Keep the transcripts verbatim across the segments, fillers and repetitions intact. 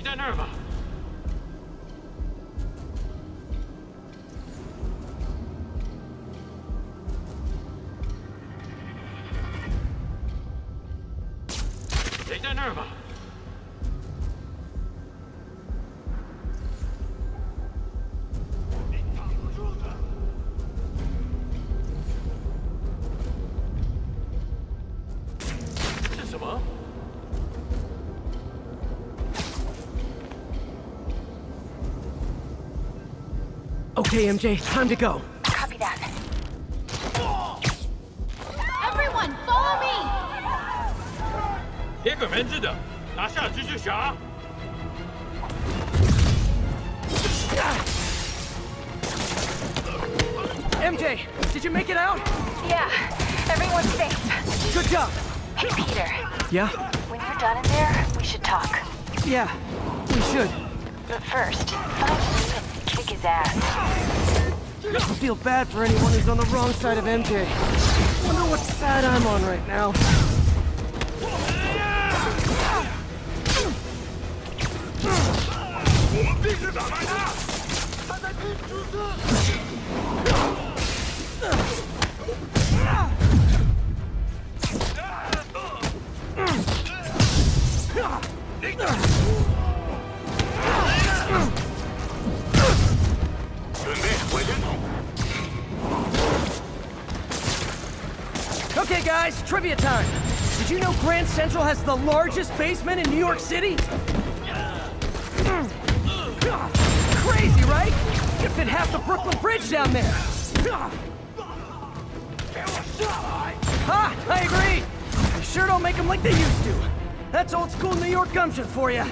谁在那儿吗？谁在那儿吗？是什么？ Okay, M J, time to go. Copy that. Everyone, follow me! 别给门子的，拿下蜘蛛侠！ M J, did you make it out? Yeah, everyone's safe. Good job. Hey, Peter. Yeah? When you're done in there, we should talk. Yeah, we should. But first, find me and kick his ass. I feel bad for anyone who's on the wrong side of M J. Wonder what side I'm on right now. Okay, guys, trivia time. Did you know Grand Central has the largest basement in New York City? Crazy, right? Could fit half the Brooklyn Bridge down there. Ha! I agree. They sure don't make them like they used to. That's old school New York gumption for you.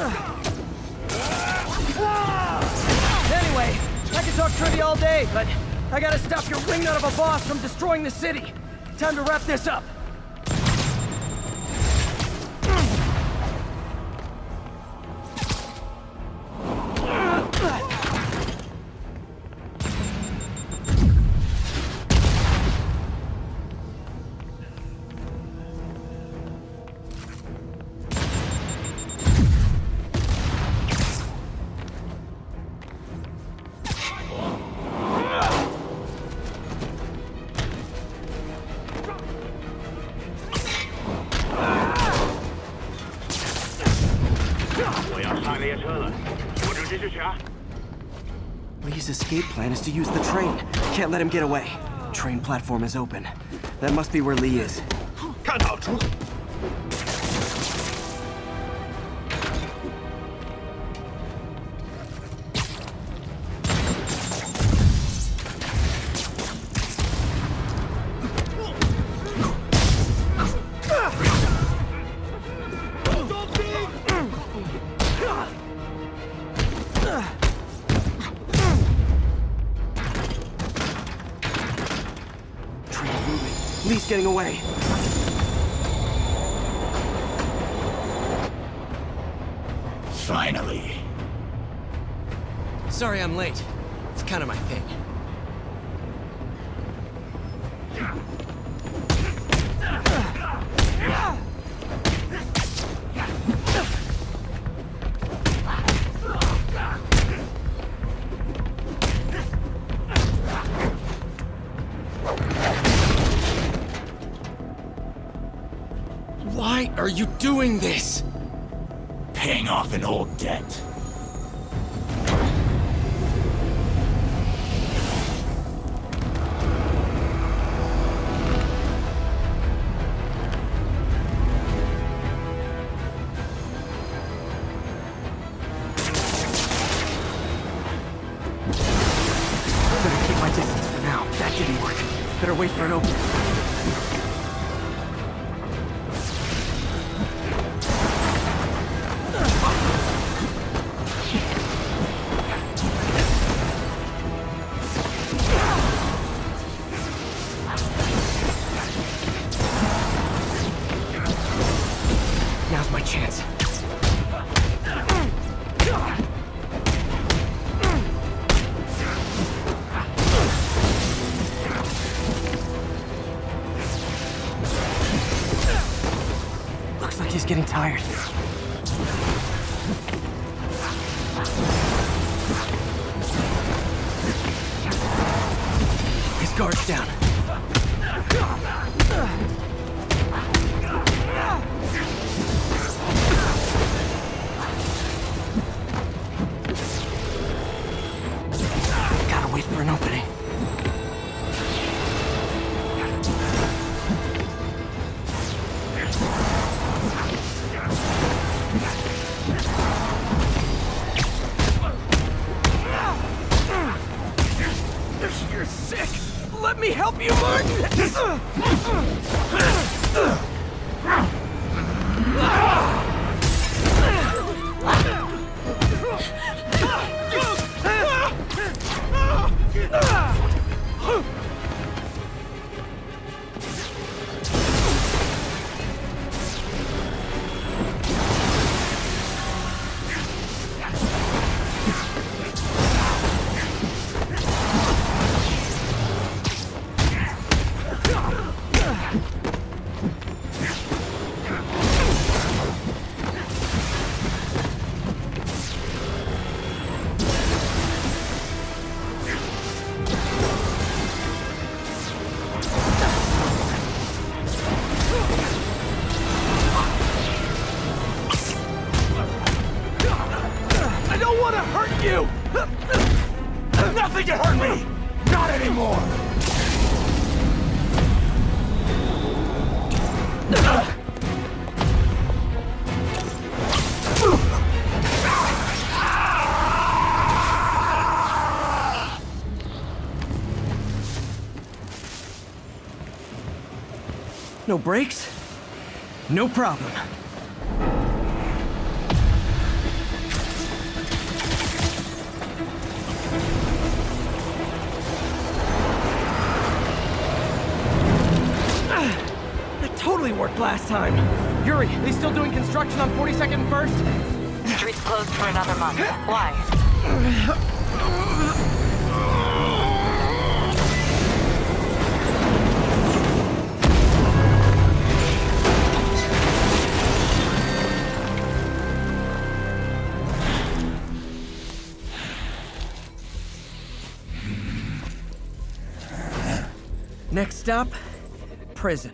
Anyway, I can talk trivia all day, but I gotta stop your wingnut of a boss from destroying the city. Time to wrap this up. Lee's escape plan is to use the train. Can't let him get away. Train platform is open. That must be where Lee is. 看好出。 Lee's getting away. Finally. Sorry I'm late. It's kind of my thing. Why are you doing this? Paying off an old debt. Better keep my distance for now. That didn't work. Better wait for an opening. Now's my chance. Looks like he's getting tired. Guards down. Gotta wait for an opening. You're sick! Let me help you, Martin! Nothing can hurt me! Not anymore! No brakes? No problem. That totally worked last time. Yuri, they still doing construction on forty-second and first? Street's closed for another month. Why? Next stop, prison.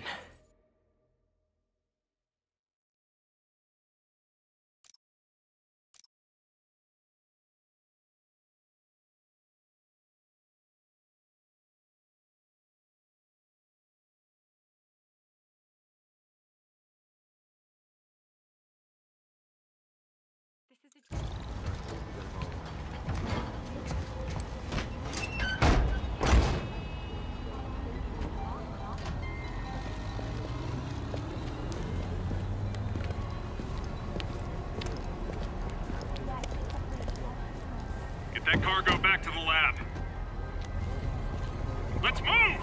Get that cargo back to the lab. Let's move!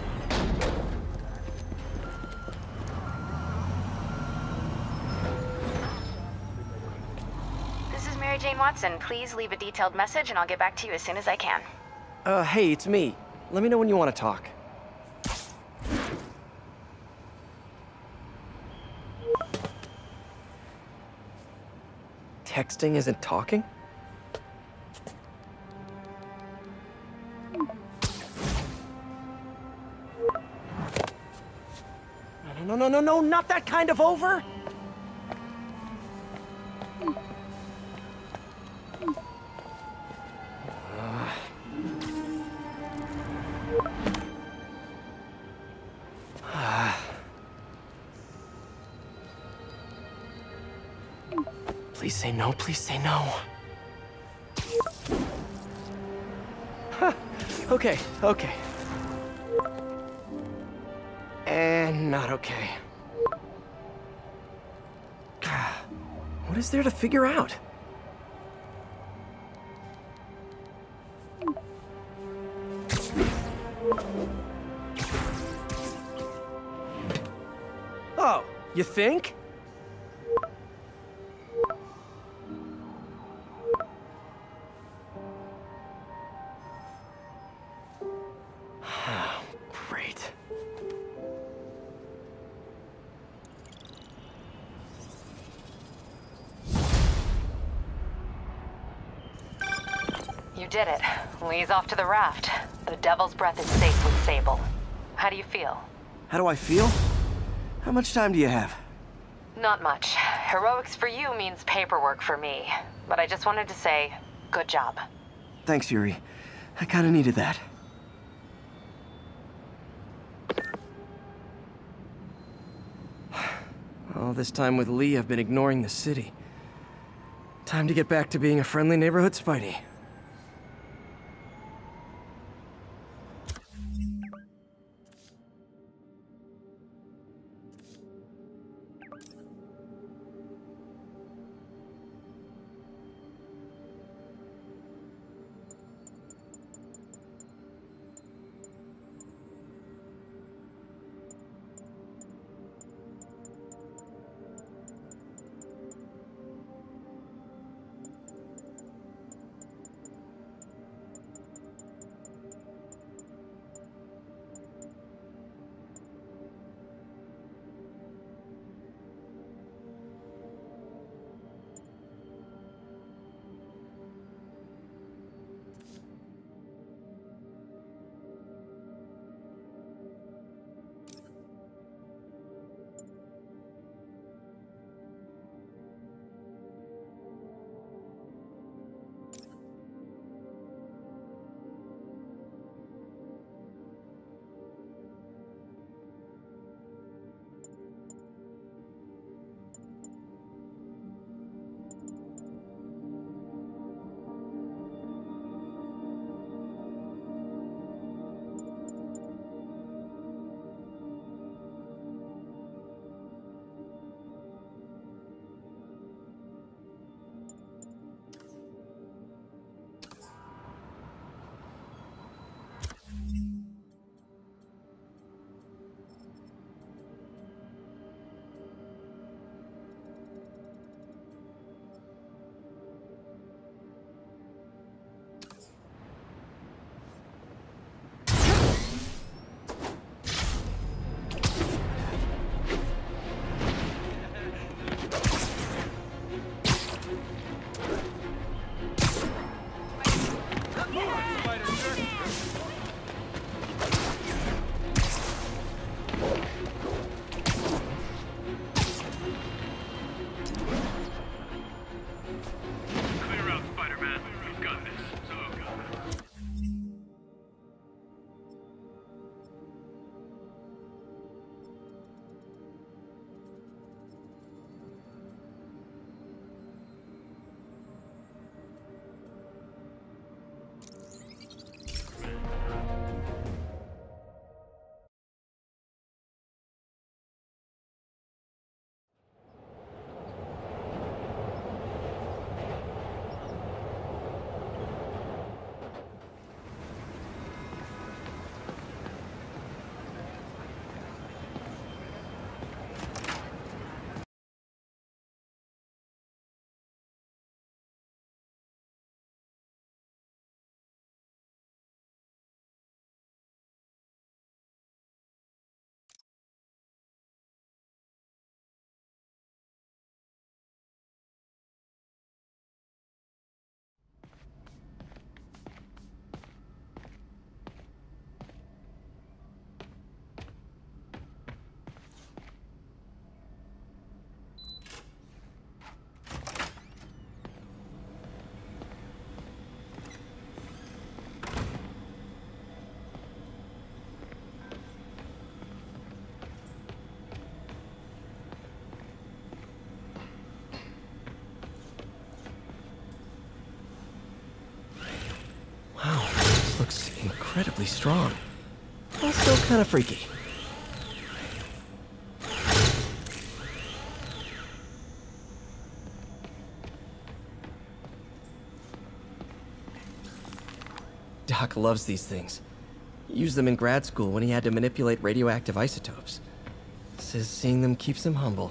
This is Mary Jane Watson. Please leave a detailed message and I'll get back to you as soon as I can. Uh, hey, it's me. Let me know when you want to talk. Texting isn't talking? No, no, no, no, not that kind of over! Please say no, please say no. Okay, okay. And not okay. What is there to figure out? Oh, you think? Great. You did it. Lee's off to the raft. The Devil's Breath is safe with Sable. How do you feel? How do I feel? How much time do you have? Not much. Heroics for you means paperwork for me. But I just wanted to say, good job. Thanks, Yuri. I kinda needed that. All this time with Lee, I've been ignoring the city. Time to get back to being a friendly neighborhood Spidey. Clear out, Spider-Man. We've got this. So Wow, this looks incredibly strong. Also kind of freaky. Doc loves these things. Used them in grad school when he had to manipulate radioactive isotopes. Says seeing them keeps him humble.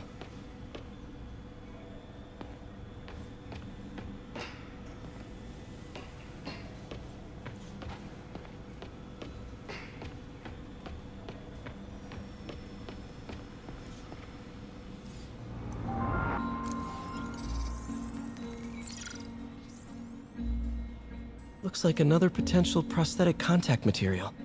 Looks like another potential prosthetic contact material.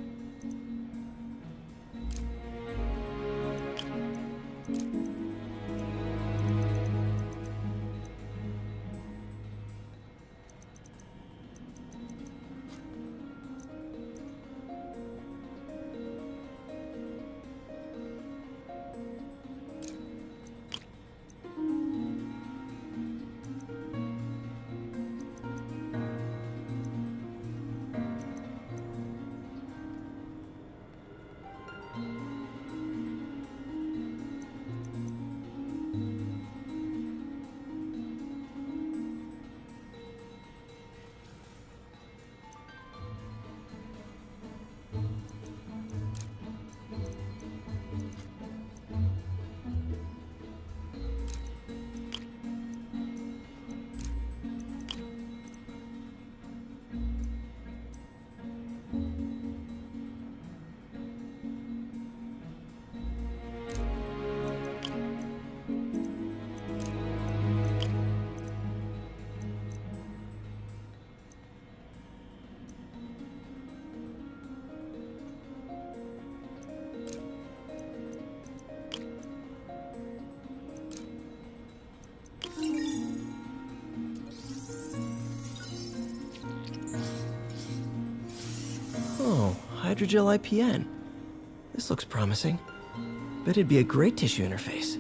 Oh, hydrogel I P N. This looks promising. Bet it'd be a great tissue interface.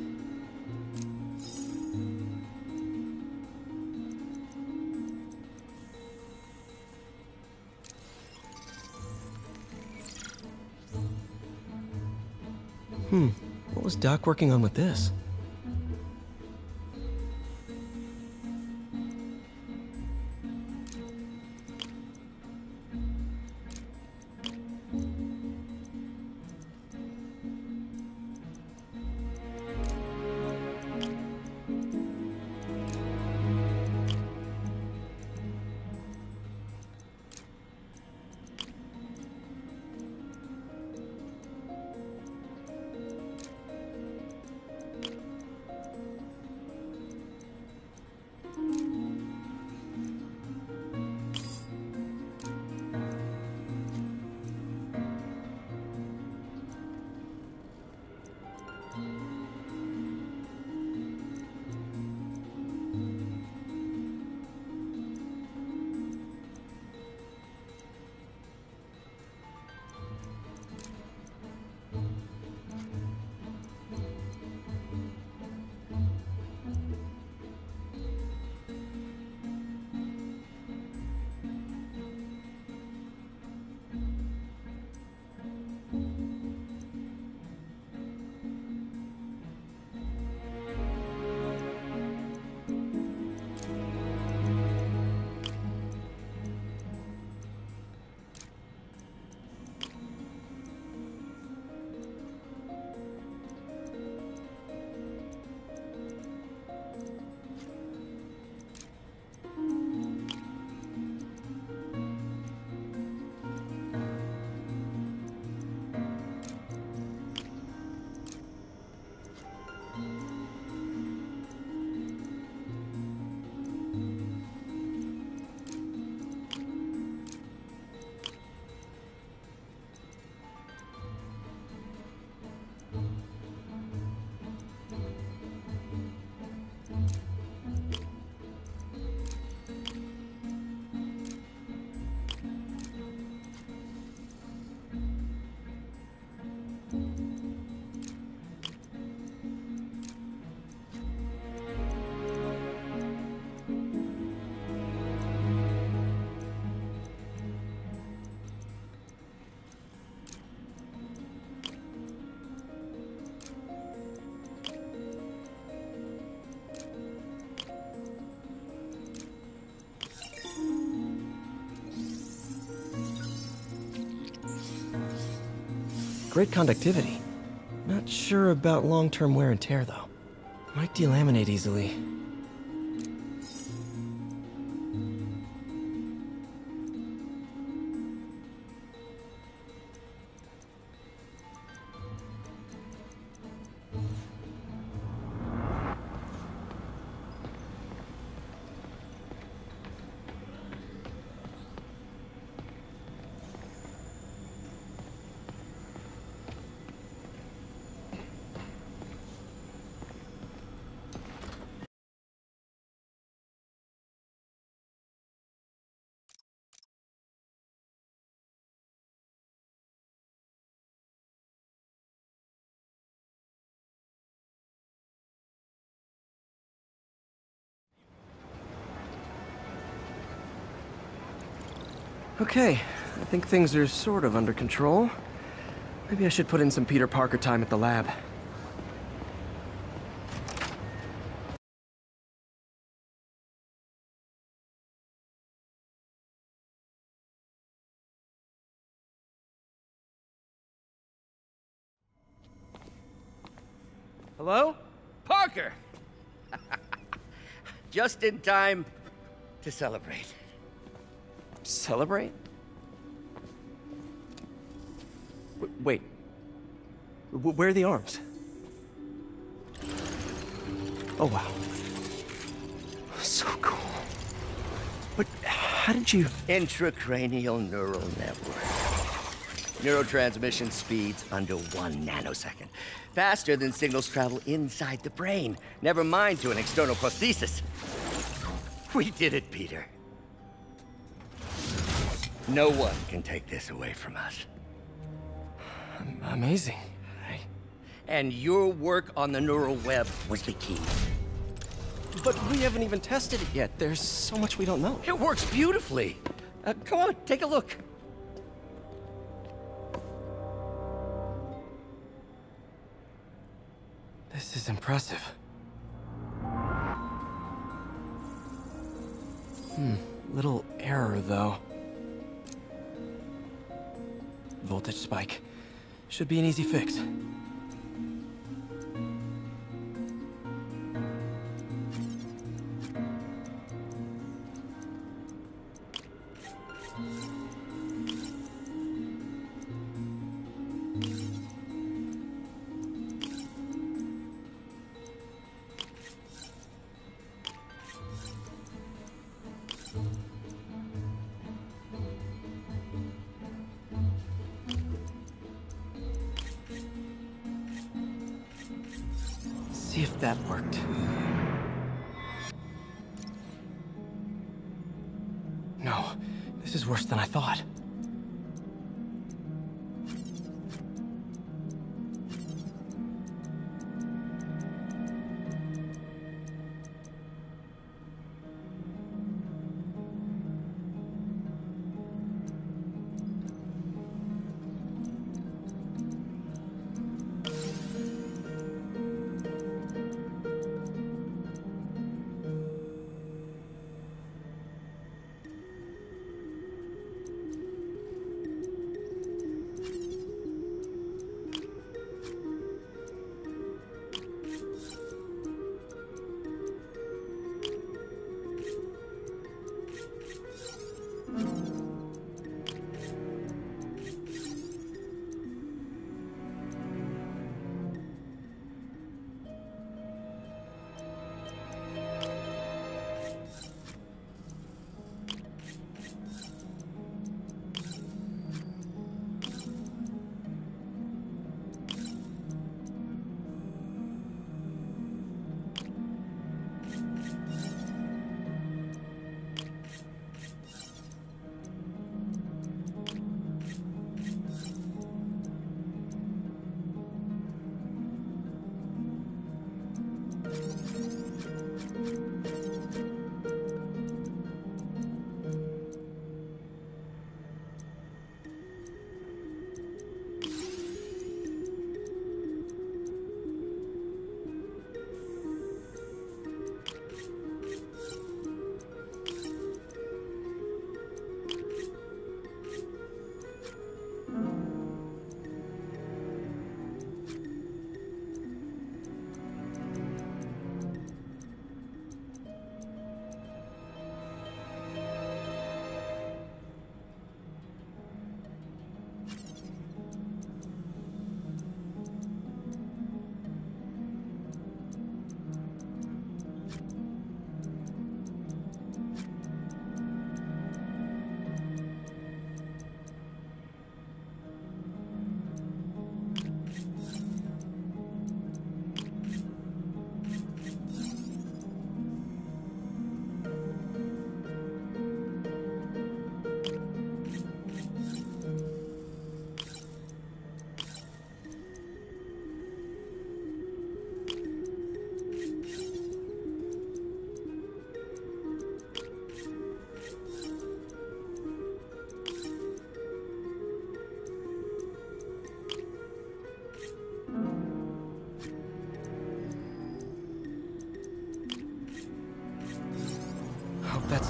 Hmm, what was Doc working on with this? Great conductivity. Not sure about long-term wear and tear, though. Might delaminate easily. Okay, I think things are sort of under control. Maybe I should put in some Peter Parker time at the lab. Hello? Parker! Just in time to celebrate. Celebrate? W wait. W where are the arms? Oh, wow. So cool. But how did you... Intracranial neural network. Neurotransmission speeds under one nanosecond. Faster than signals travel inside the brain. Never mind to an external prosthesis. We did it, Peter. No one can take this away from us. Amazing. I... And your work on the neural web was the key. But we haven't even tested it yet. There's so much we don't know. It works beautifully. Uh, come on, take a look. This is impressive. Hmm, little error, though. Voltage spike. Should be an easy fix. See if that worked. No, this is worse than I thought.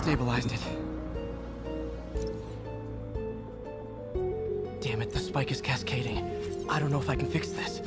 stabilized it. Damn it, the spike is cascading. I don't know if I can fix this.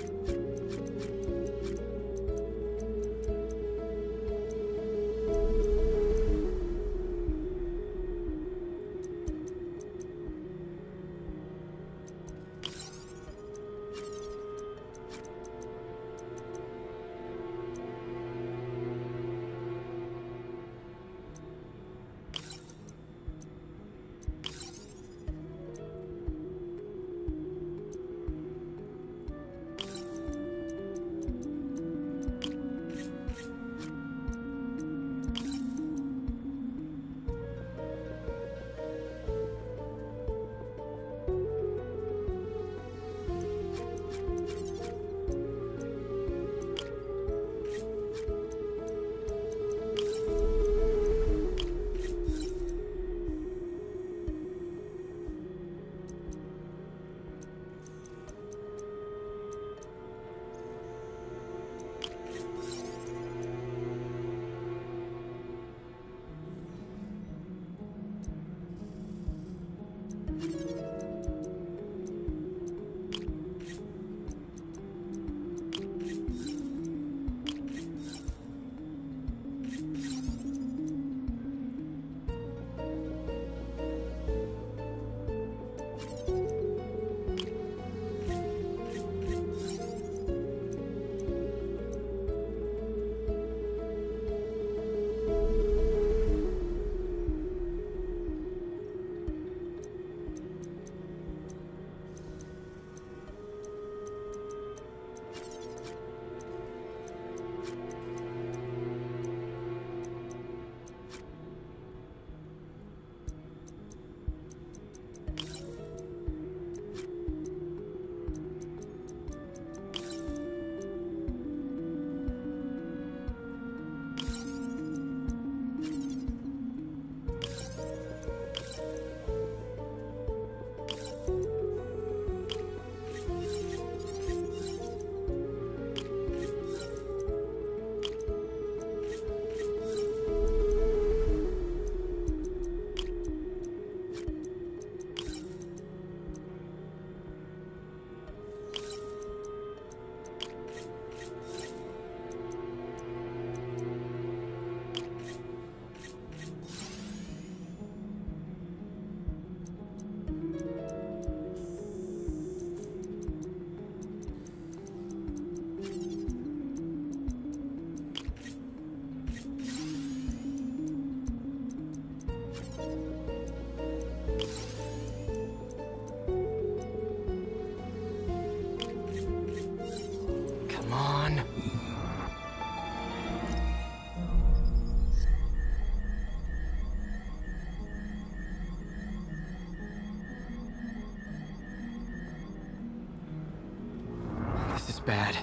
Bad.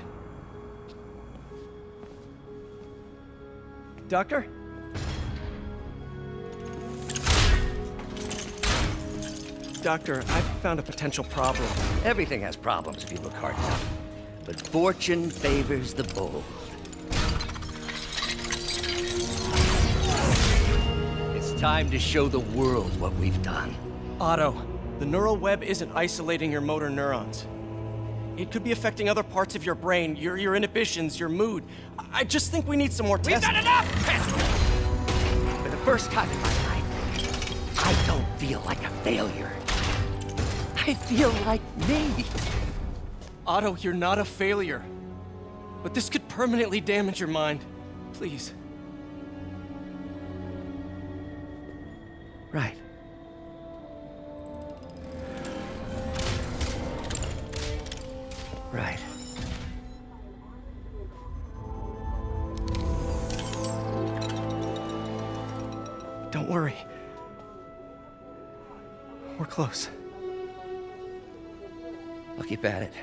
Doctor? Doctor, I've found a potential problem. Everything has problems if you look hard enough. But fortune favors the bold. It's time to show the world what we've done. Otto, the neural web isn't isolating your motor neurons. It could be affecting other parts of your brain, your, your inhibitions, your mood. I just think we need some more testing. We've got enough testing! For the first time in my life, I don't feel like a failure. I feel like me. Otto, you're not a failure. But this could permanently damage your mind. Please. Right. Right. Don't worry. We're close. I'll keep at it.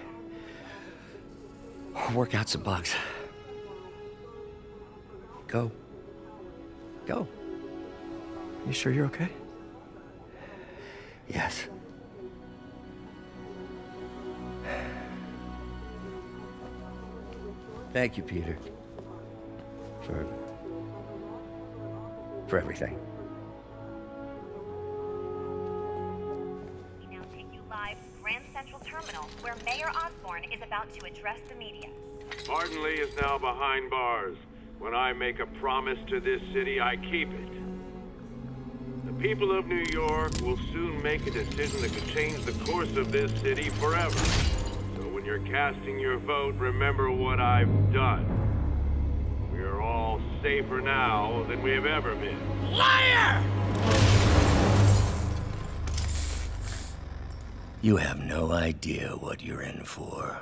I'll work out some bugs. Go. Go. You sure you're okay? Yes. Thank you, Peter. For... for everything. Mayor Osborn is about to address the media. Martin Lee is now behind bars. When I make a promise to this city, I keep it. The people of New York will soon make a decision that could change the course of this city forever. So when you're casting your vote, remember what I've done. We are all safer now than we have ever been. Liar! You have no idea what you're in for.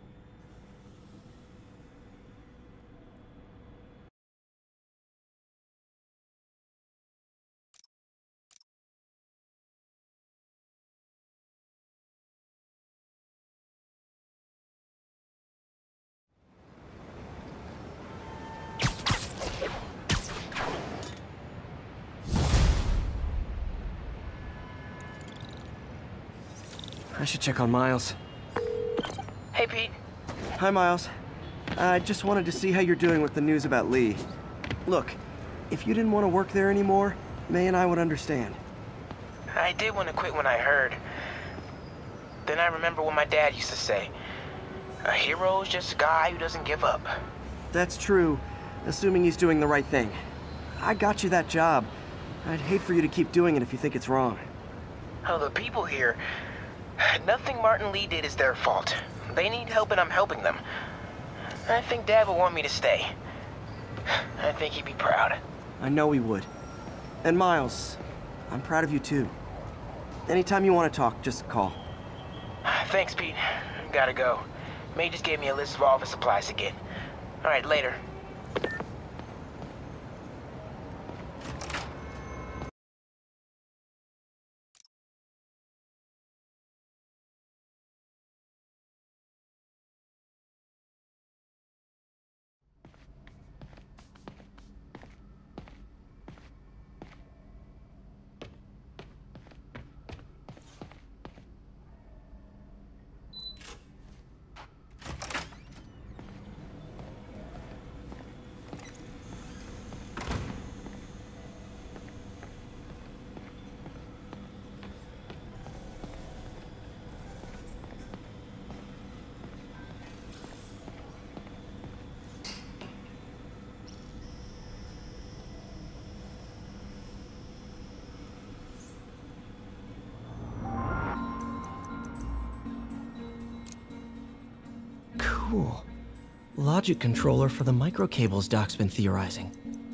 I should check on Miles. Hey, Pete. Hi, Miles. I just wanted to see how you're doing with the news about Lee. Look, if you didn't want to work there anymore, May and I would understand. I did want to quit when I heard. Then I remember what my dad used to say. A hero is just a guy who doesn't give up. That's true, assuming he's doing the right thing. I got you that job. I'd hate for you to keep doing it if you think it's wrong. Oh, the people here... Nothing Martin Lee did is their fault. They need help and I'm helping them. I think Dad would want me to stay. I think he'd be proud. I know he would. And Miles, I'm proud of you too. Anytime you want to talk, just call. Thanks, Pete. Gotta go. May just gave me a list of all the supplies to get. All right, later. Cool. Logic controller for the microcables Doc's been theorizing.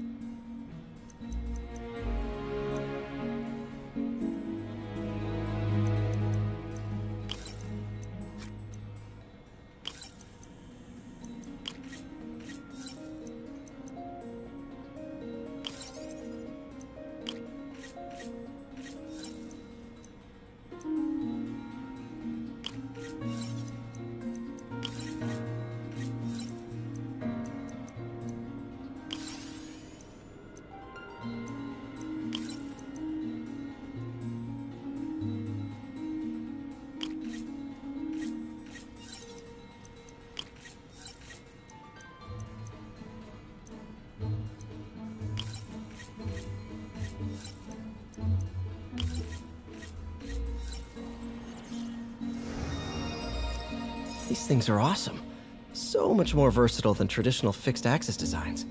These things are awesome. So much more versatile than traditional fixed axis designs.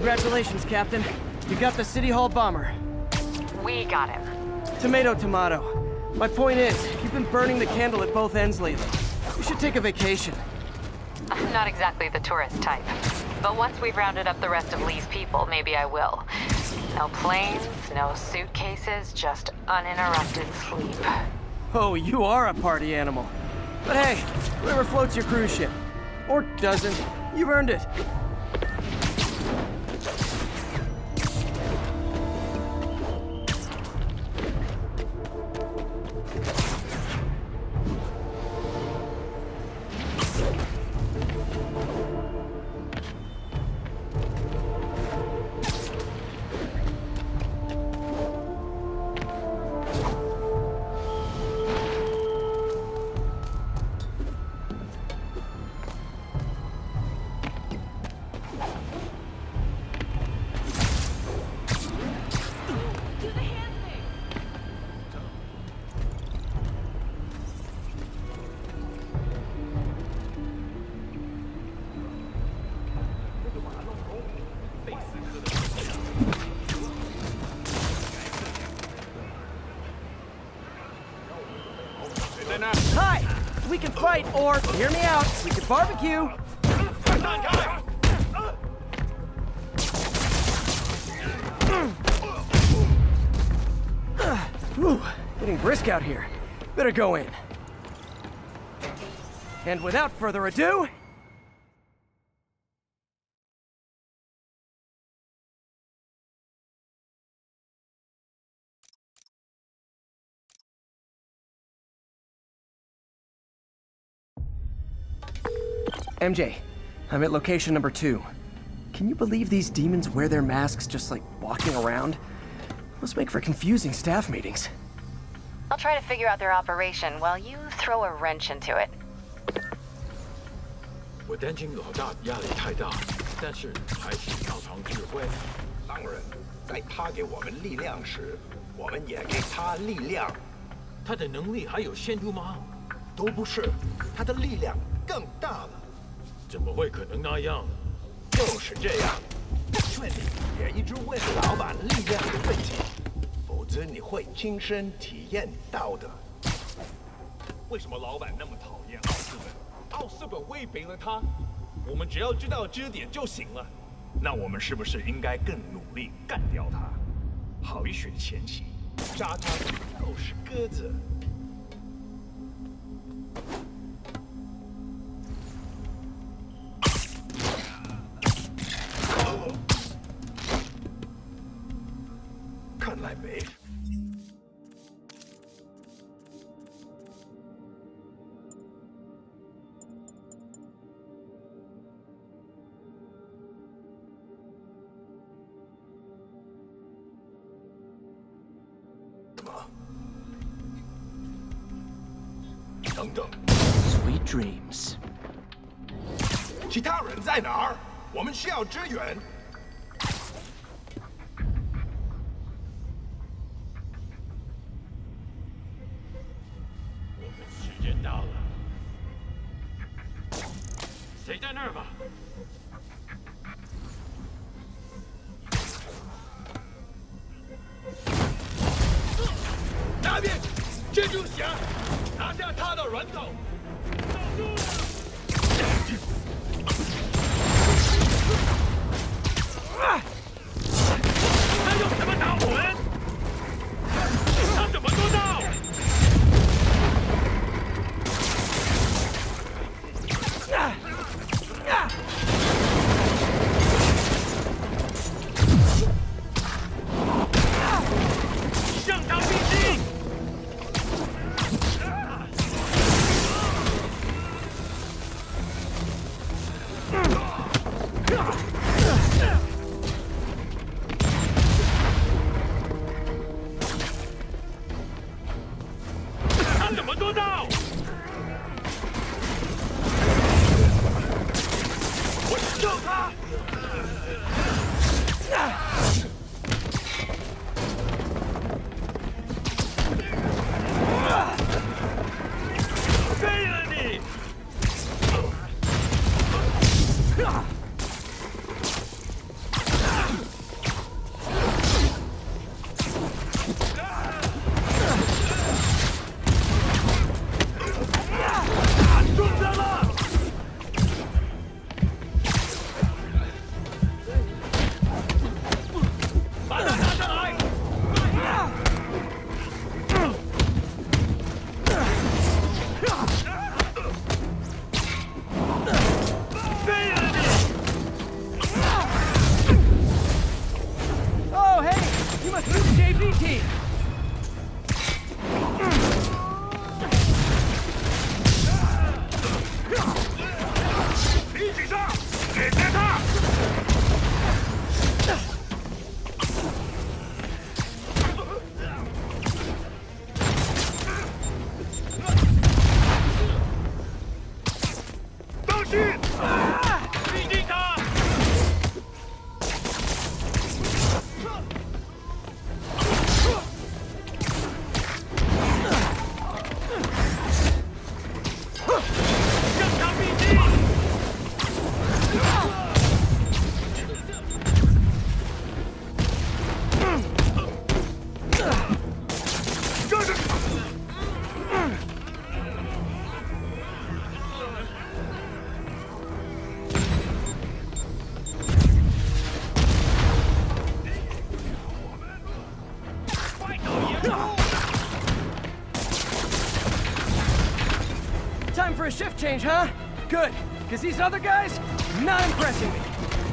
Congratulations, Captain. You got the City Hall bomber. We got him. Tomato, tomato. My point is, you've been burning the candle at both ends lately. You should take a vacation. I'm not exactly the tourist type. But once we've rounded up the rest of Lee's people, maybe I will. No planes, no suitcases, just uninterrupted sleep. Oh, you are a party animal. But hey, whatever floats your cruise ship. Or doesn't. You've earned it. Hi! We can fight, or, hear me out, we can barbecue! Whew, getting brisk out here. Better go in. And without further ado... M J, I'm at location number two. Can you believe these demons wear their masks just like walking around? Must make for confusing staff meetings. I'll try to figure out their operation while you throw a wrench into it. 我担心老大压力太大，但是还是要常智慧。 当然，在他给我们力量时，我们也给他力量。 他的能力还有限度吗？ 都不是，他的力量更大了。 怎么会可能那样？ 就是这样。劝你别一直问老板力量的问题，否则你会亲身体验到的。 为什么老板那么讨厌奥斯本？奥斯本威胁了他，我们只要知道支点就行了。那我们是不是应该更努力干掉他？好一选前妻，杀他都是鸽子。 看来没。什么？等等。 Sweet dreams。 其他人在哪儿？我们需要支援。 到了，谁在那儿吧？那边，蜘蛛侠，拿下他的人头。他用什么打我们？他怎么做到？ 向他逼近！他怎么做到？我救他！ 废了你！ Time for a shift change, huh? Good, because these other guys, not impressing me.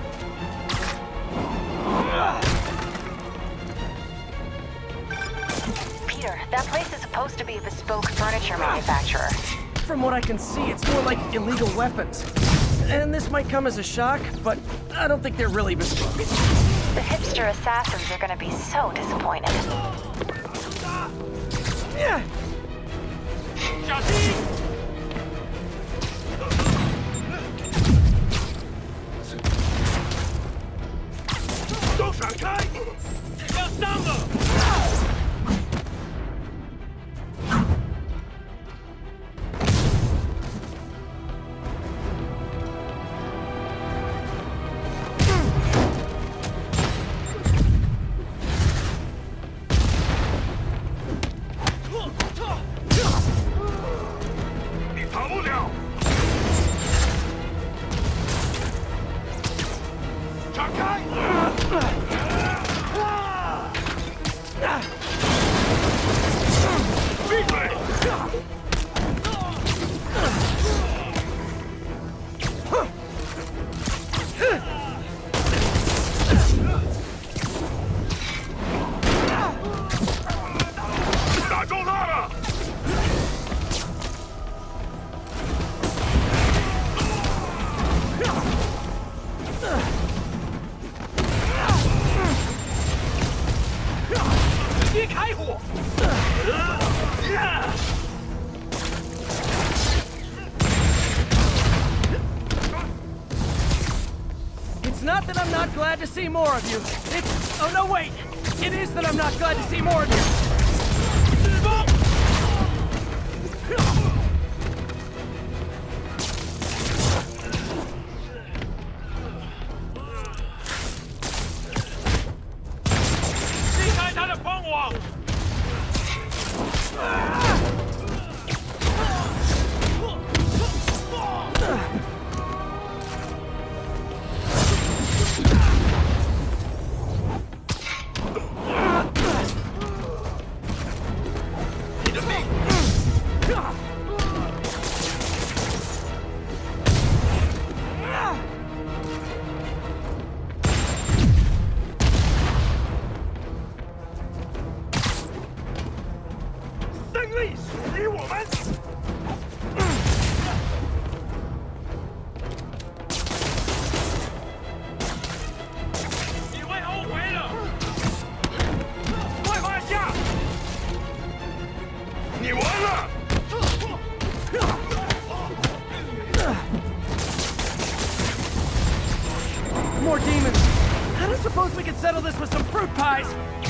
Peter, that place is supposed to be a bespoke furniture manufacturer. From what I can see, it's more like illegal weapons. And this might come as a shock, but I don't think they're really bespoke. The hipster assassins are gonna be so disappointed. Yeah. 小心！都闪开！要上了！ It's not that I'm not glad to see more of you. It's... oh no, wait! It is that I'm not glad to see more of you. More demons! I don't suppose we could settle this with some fruit pies!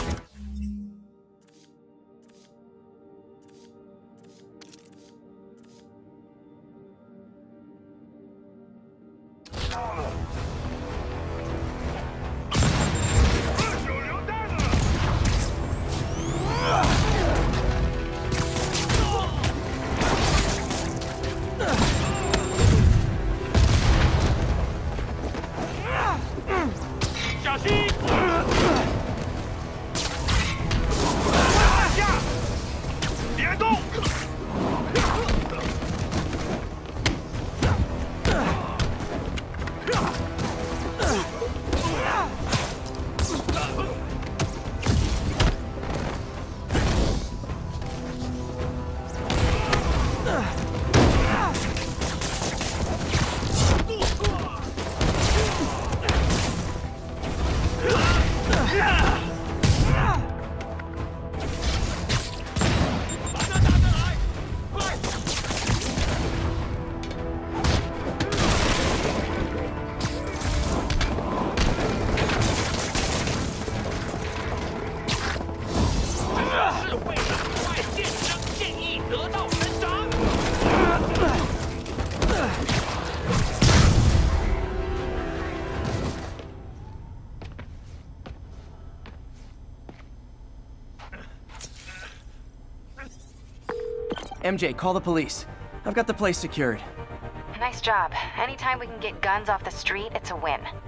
M J, call the police. I've got the place secured. Nice job. Anytime we can get guns off the street, it's a win.